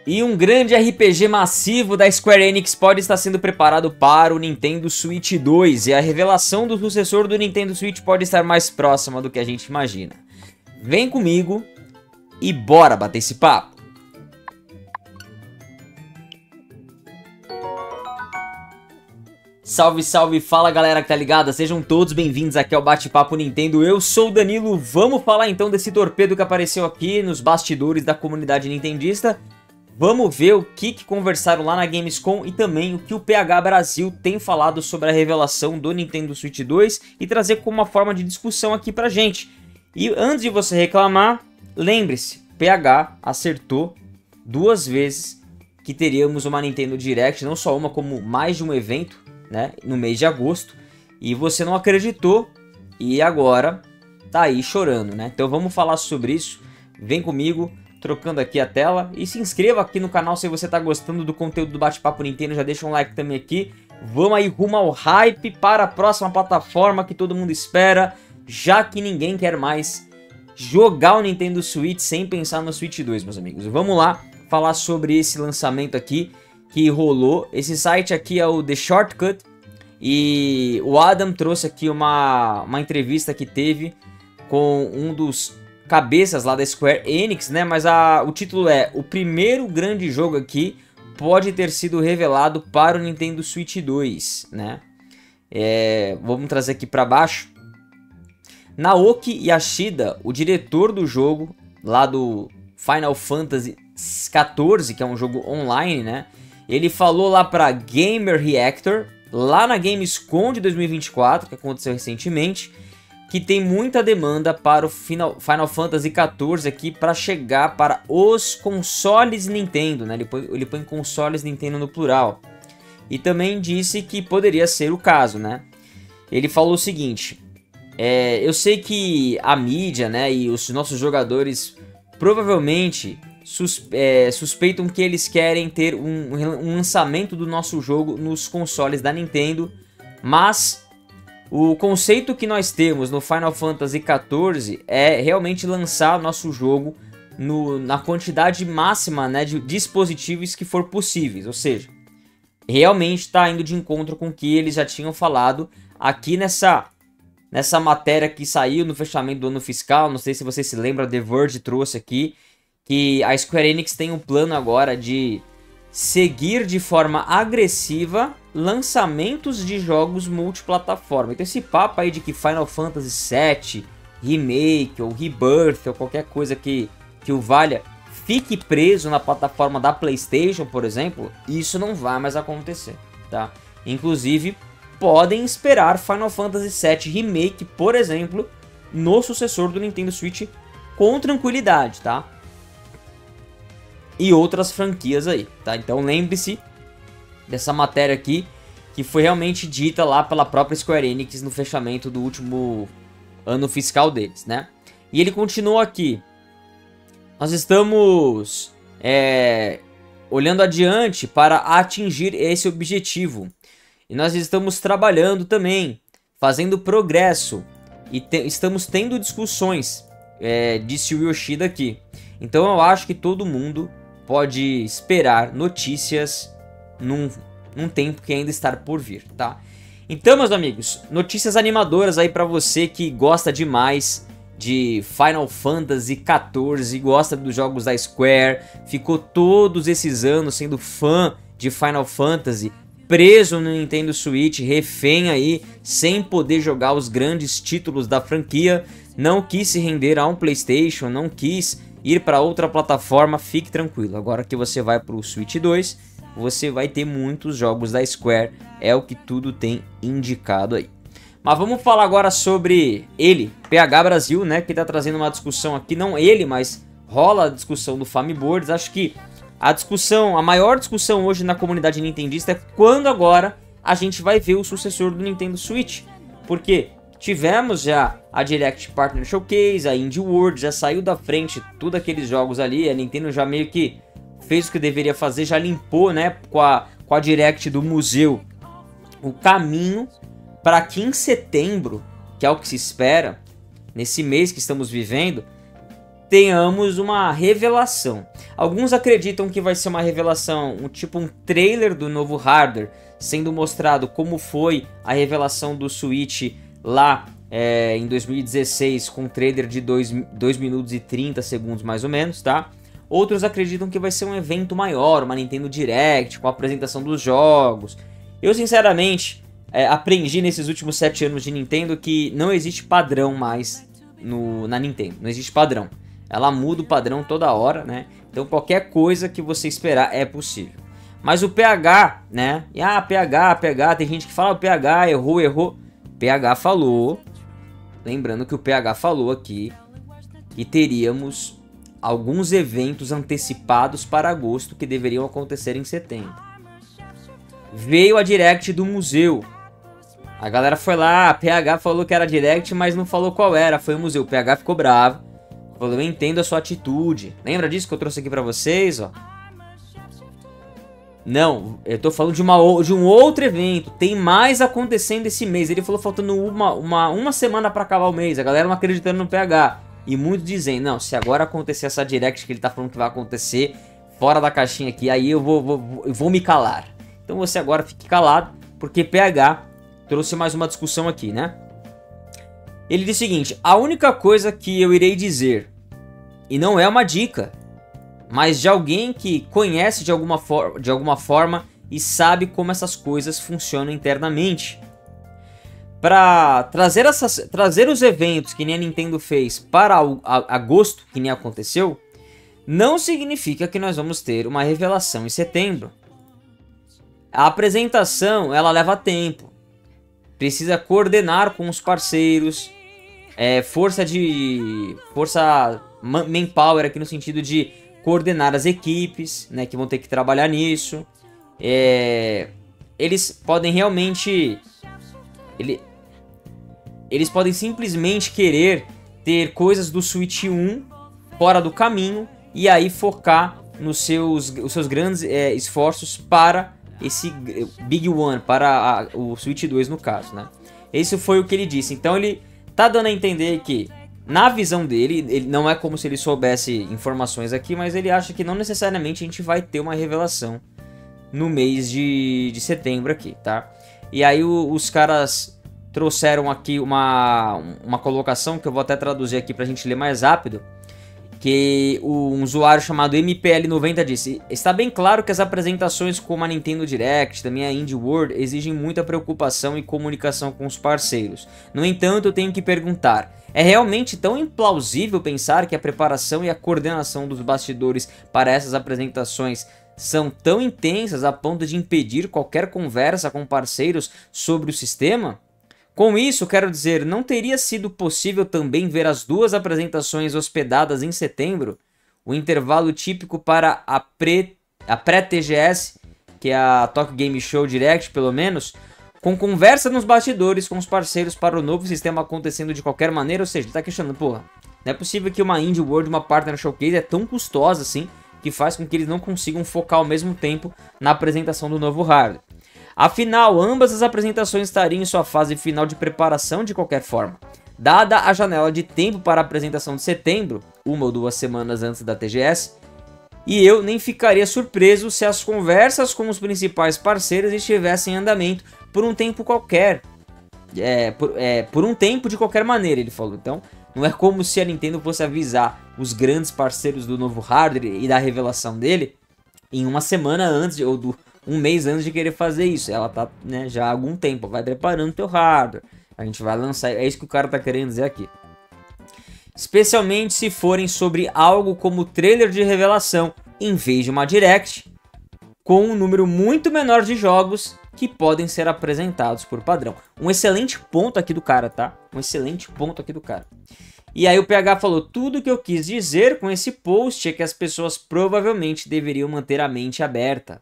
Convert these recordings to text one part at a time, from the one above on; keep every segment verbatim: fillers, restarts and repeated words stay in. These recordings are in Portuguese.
E um grande R P G massivo da Square Enix pode estar sendo preparado para o Nintendo Switch dois. E a revelação do sucessor do Nintendo Switch pode estar mais próxima do que a gente imagina. Vem comigo e bora bater esse papo. Salve, salve, fala galera que tá ligada, sejam todos bem-vindos aqui ao Bate-Papo Nintendo, eu sou o Danilo, vamos falar então desse torpedo que apareceu aqui nos bastidores da comunidade nintendista. Vamos ver o que, que conversaram lá na Gamescom e também o que o P H Brasil tem falado sobre a revelação do Nintendo Switch dois e trazer como uma forma de discussão aqui pra gente. E antes de você reclamar, lembre-se, P H acertou duas vezes que teríamos uma Nintendo Direct, não só uma, como mais de um evento, né, no mês de agosto, e você não acreditou e agora tá aí chorando, né? Então vamos falar sobre isso, vem comigo, trocando aqui a tela, e se inscreva aqui no canal se você tá gostando do conteúdo do Bate-Papo Nintendo, já deixa um like também aqui, vamos aí rumo ao hype para a próxima plataforma que todo mundo espera, já que ninguém quer mais jogar o Nintendo Switch sem pensar no Switch dois, meus amigos. Vamos lá falar sobre esse lançamento aqui que rolou. Esse site aqui é o The Shortcut e o Adam trouxe aqui uma, uma entrevista que teve com um dos cabeças lá da Square Enix, né? Mas a, o título é: o primeiro grande jogo aqui pode ter sido revelado para o Nintendo Switch dois, né? É, vamos trazer aqui para baixo. Naoki Yashida, o diretor do jogo lá do Final Fantasy quatorze, que é um jogo online, né? Ele falou lá pra Gamer Reactor, lá na Gamescom de dois mil e vinte e quatro, que aconteceu recentemente, que tem muita demanda para o Final, Final Fantasy quatorze aqui para chegar para os consoles Nintendo, né? Ele põe, ele põe consoles Nintendo no plural. E também disse que poderia ser o caso, né? Ele falou o seguinte: é, eu sei que a mídia, né, e os nossos jogadores provavelmente Sus, é, suspeitam que eles querem ter um, um lançamento do nosso jogo nos consoles da Nintendo, mas o conceito que nós temos no Final Fantasy quatorze é realmente lançar nosso jogo no, na quantidade máxima, né, de dispositivos que for possíveis, ou seja, realmente está indo de encontro com o que eles já tinham falado aqui nessa, nessa matéria que saiu no fechamento do ano fiscal. Não sei se você se lembra, The Verge trouxe aqui que a Square Enix tem um plano agora de seguir de forma agressiva lançamentos de jogos multiplataforma. Então esse papo aí de que Final Fantasy sete, Remake ou Rebirth ou qualquer coisa que, que o valha fique preso na plataforma da PlayStation, por exemplo, isso não vai mais acontecer, tá? Inclusive, podem esperar Final Fantasy sete Remake, por exemplo, no sucessor do Nintendo Switch com tranquilidade, tá? E outras franquias aí, tá? Então lembre-se dessa matéria aqui, que foi realmente dita lá pela própria Square Enix no fechamento do último ano fiscal deles, né? E ele continua aqui: nós estamos é, olhando adiante para atingir esse objetivo. E nós estamos trabalhando também, fazendo progresso. E te estamos tendo discussões, é, disse o Yoshida aqui. Então eu acho que todo mundo pode esperar notícias num, num tempo que ainda está por vir, tá? Então, meus amigos, notícias animadoras aí pra você que gosta demais de Final Fantasy quatorze, gosta dos jogos da Square, ficou todos esses anos sendo fã de Final Fantasy, preso no Nintendo Switch, refém aí, sem poder jogar os grandes títulos da franquia, não quis se render a um PlayStation, não quis ir para outra plataforma. Fique tranquilo, agora que você vai para o Switch dois, você vai ter muitos jogos da Square, é o que tudo tem indicado aí. Mas vamos falar agora sobre ele, P H Brasil, né, que tá trazendo uma discussão aqui, não ele, mas rola a discussão do Famiboards. Acho que a discussão, a maior discussão hoje na comunidade nintendista é quando agora a gente vai ver o sucessor do Nintendo Switch, porque tivemos já a Direct Partner Showcase, a Indie World, já saiu da frente tudo aqueles jogos ali, a Nintendo já meio que fez o que deveria fazer, já limpou, né, com a, com a Direct do museu o caminho para que em setembro, que é o que se espera, nesse mês que estamos vivendo, tenhamos uma revelação. Alguns acreditam que vai ser uma revelação, um tipo um trailer do novo hardware, sendo mostrado como foi a revelação do Switch lá é, em dois mil e dezesseis, com um trailer de dois minutos e trinta segundos mais ou menos, tá? Outros acreditam que vai ser um evento maior, uma Nintendo Direct, com a apresentação dos jogos. Eu, sinceramente, é, aprendi nesses últimos sete anos de Nintendo que não existe padrão mais no, na Nintendo. Não existe padrão. Ela muda o padrão toda hora, né? Então qualquer coisa que você esperar é possível. Mas o P H, né? E, ah, P H, P H, tem gente que fala o P H, errou, errou. P H falou, lembrando que o P H falou aqui que teríamos alguns eventos antecipados para agosto que deveriam acontecer em setembro. Veio a Direct do museu. A galera foi lá, a P H falou que era Direct, mas não falou qual era, foi o museu. O P H ficou bravo, falou, eu entendo a sua atitude. Lembra disso que eu trouxe aqui pra vocês, ó? Não, eu tô falando de, uma, de um outro evento. Tem mais acontecendo esse mês. Ele falou faltando uma, uma, uma semana pra acabar o mês. A galera não acreditando no P H. E muitos dizem, não, se agora acontecer essa Direct que ele tá falando que vai acontecer, fora da caixinha aqui, aí eu vou, vou, eu vou me calar. Então você agora fique calado, porque P H trouxe mais uma discussão aqui, né? Ele diz o seguinte, a única coisa que eu irei dizer, e não é uma dica, mas de alguém que conhece de alguma, for de alguma forma e sabe como essas coisas funcionam internamente. Para trazer, essas, trazer os eventos que nem a Nintendo fez para o, a, agosto, que nem aconteceu, não significa que nós vamos ter uma revelação em setembro. A apresentação, ela leva tempo. Precisa coordenar com os parceiros, é, força de... força manpower aqui no sentido de coordenar as equipes, né, que vão ter que trabalhar nisso. É, eles podem realmente... Ele, eles podem simplesmente querer ter coisas do Switch um fora do caminho e aí focar nos seus, os seus grandes é, esforços para esse Big One, para a, o Switch dois no caso, né? Esse foi o que ele disse. Então ele tá dando a entender que, na visão dele, ele, não é como se ele soubesse informações aqui, mas ele acha que não necessariamente a gente vai ter uma revelação no mês de, de setembro aqui, tá? E aí o, os caras trouxeram aqui uma, uma colocação que eu vou até traduzir aqui pra gente ler mais rápido, que um usuário chamado M P L noventa disse: está bem claro que as apresentações como a Nintendo Direct, também a Indie World, exigem muita preocupação e comunicação com os parceiros. No entanto, eu tenho que perguntar, é realmente tão implausível pensar que a preparação e a coordenação dos bastidores para essas apresentações são tão intensas a ponto de impedir qualquer conversa com parceiros sobre o sistema? Com isso, quero dizer, não teria sido possível também ver as duas apresentações hospedadas em setembro? O intervalo típico para a pré-T G S, que é a Tokyo Game Show Direct pelo menos, com conversa nos bastidores com os parceiros para o novo sistema acontecendo de qualquer maneira, ou seja, ele tá questionando, porra, não é possível que uma Indie World, uma Partner Showcase é tão custosa assim, que faz com que eles não consigam focar ao mesmo tempo na apresentação do novo hardware. Afinal, ambas as apresentações estariam em sua fase final de preparação de qualquer forma. Dada a janela de tempo para a apresentação de setembro, uma ou duas semanas antes da T G S, e eu nem ficaria surpreso se as conversas com os principais parceiros estivessem em andamento por um tempo qualquer. É, por, é, por um tempo de qualquer maneira, ele falou. Então, não é como se a Nintendo fosse avisar os grandes parceiros do novo hardware e da revelação dele em uma semana antes, ou do, um mês antes de querer fazer isso. Ela tá, né, já há algum tempo, vai preparando teu hardware. A gente vai lançar, é isso que o cara tá querendo dizer aqui. Especialmente se forem sobre algo como trailer de revelação, em vez de uma Direct, com um número muito menor de jogos que podem ser apresentados por padrão. Um excelente ponto aqui do cara, tá? Um excelente ponto aqui do cara. E aí o P H falou, tudo que eu quis dizer com esse post é que as pessoas provavelmente deveriam manter a mente aberta.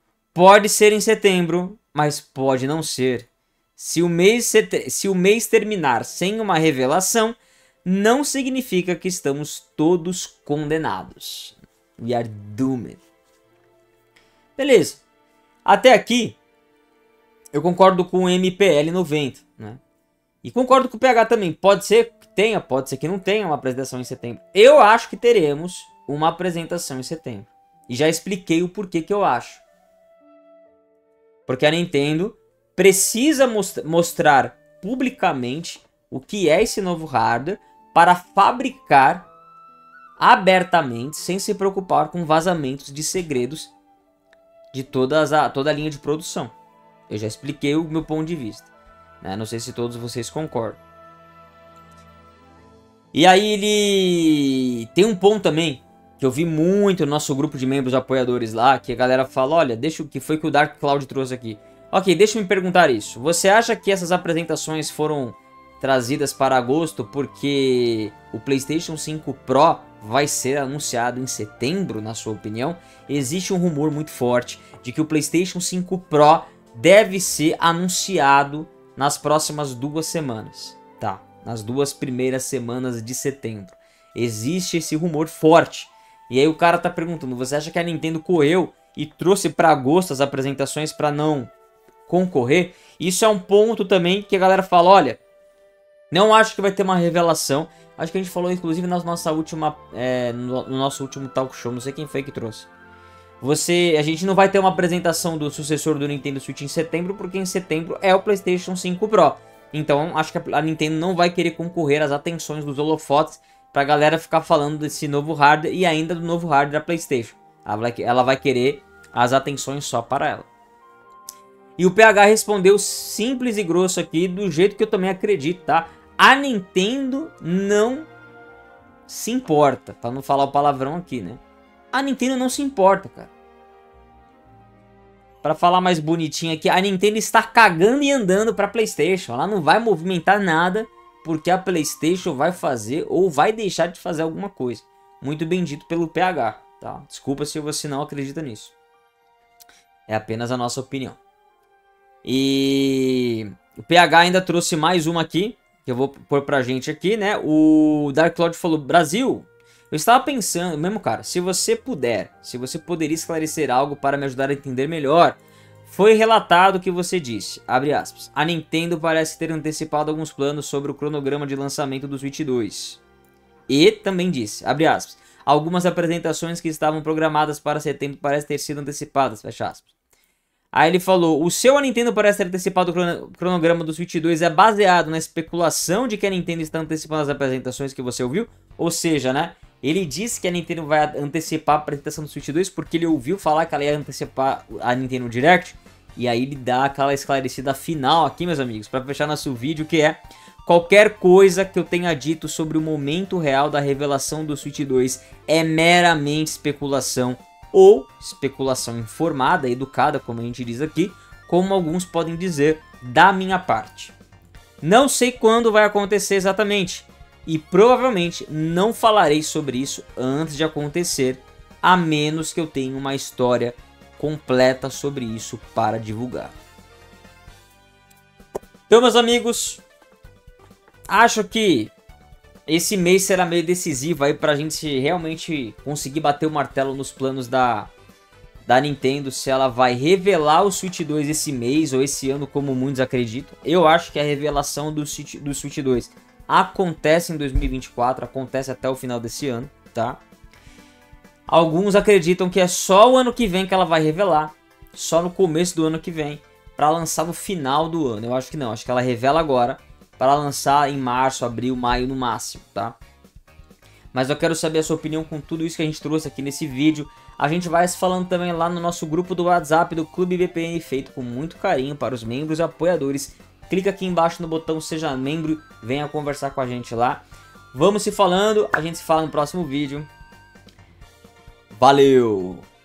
Pode ser em setembro, mas pode não ser. Se o mês, se o mês terminar sem uma revelação, não significa que estamos todos condenados. We are doomed. Beleza. Até aqui, eu concordo com o M P L noventa, né? E concordo com o P H também. Pode ser tenha, pode ser que não tenha uma apresentação em setembro. Eu acho que teremos uma apresentação em setembro. E já expliquei o porquê que eu acho. Porque a Nintendo precisa most- mostrar publicamente o que é esse novo hardware para fabricar abertamente, sem se preocupar com vazamentos de segredos de todas a, toda a linha de produção. Eu já expliquei o meu ponto de vista, né? Não sei se todos vocês concordam. E aí ele tem um ponto também que eu vi muito no nosso grupo de membros apoiadores lá, que a galera fala, olha, deixa o que foi que o Dark Cloud trouxe aqui. Ok, deixa eu me perguntar isso. Você acha que essas apresentações foram trazidas para agosto porque o PlayStation cinco Pro vai ser anunciado em setembro, na sua opinião? Existe um rumor muito forte de que o PlayStation cinco Pro deve ser anunciado nas próximas duas semanas, tá? Nas duas primeiras semanas de setembro. Existe esse rumor forte. E aí o cara tá perguntando, você acha que a Nintendo correu e trouxe para agosto as apresentações para não concorrer? Isso é um ponto também que a galera fala, olha, não acho que vai ter uma revelação. Acho que a gente falou inclusive na nossa última, é, no, no nosso último talk show, não sei quem foi que trouxe. Você, a gente não vai ter uma apresentação do sucessor do Nintendo Switch em setembro, porque em setembro é o PlayStation cinco Pro. Então acho que a Nintendo não vai querer concorrer às atenções dos holofotes pra galera ficar falando desse novo hardware e ainda do novo hardware da PlayStation. Ela vai, ela vai querer as atenções só para ela. E o P H respondeu simples e grosso aqui, do jeito que eu também acredito, tá? A Nintendo não se importa, pra não falar o palavrão aqui, né? A Nintendo não se importa, cara. Pra falar mais bonitinho aqui, a Nintendo está cagando e andando pra PlayStation. Ela não vai movimentar nada porque a PlayStation vai fazer ou vai deixar de fazer alguma coisa. Muito bem dito pelo P H, tá? Desculpa se você não acredita nisso. É apenas a nossa opinião. E o P H ainda trouxe mais uma aqui, que eu vou pôr pra gente aqui, né? O Dark Cloud falou, Brasil, eu estava pensando, mesmo cara, se você puder, se você poderia esclarecer algo para me ajudar a entender melhor, foi relatado o que você disse, abre aspas, a Nintendo parece ter antecipado alguns planos sobre o cronograma de lançamento do Switch dois. E também disse, abre aspas, algumas apresentações que estavam programadas para setembro parecem ter sido antecipadas, fecha aspas. Aí ele falou, o seu a Nintendo parece ter antecipado o cronograma do Switch dois é baseado na especulação de que a Nintendo está antecipando as apresentações que você ouviu? Ou seja, né, ele disse que a Nintendo vai antecipar a apresentação do Switch dois porque ele ouviu falar que ela ia antecipar a Nintendo Direct. E aí ele dá aquela esclarecida final aqui, meus amigos, para fechar nosso vídeo, que é qualquer coisa que eu tenha dito sobre o momento real da revelação do Switch dois é meramente especulação ou especulação informada, educada, como a gente diz aqui, como alguns podem dizer da minha parte. Não sei quando vai acontecer exatamente e provavelmente não falarei sobre isso antes de acontecer, a menos que eu tenha uma história completa sobre isso para divulgar. Então, meus amigos, acho que esse mês será meio decisivo aí pra gente realmente conseguir bater o martelo nos planos da, da Nintendo, se ela vai revelar o Switch dois esse mês ou esse ano, como muitos acreditam. Eu acho que a revelação do Switch, do Switch dois acontece em dois mil e vinte e quatro, acontece até o final desse ano, tá? Alguns acreditam que é só o ano que vem que ela vai revelar, só no começo do ano que vem, pra lançar no final do ano. Eu acho que não, acho que ela revela agora, para lançar em março, abril, maio no máximo, tá? Mas eu quero saber a sua opinião com tudo isso que a gente trouxe aqui nesse vídeo. A gente vai se falando também lá no nosso grupo do WhatsApp do Clube B P N, feito com muito carinho para os membros e apoiadores. Clica aqui embaixo no botão Seja Membro, venha conversar com a gente lá. Vamos se falando, a gente se fala no próximo vídeo. Valeu!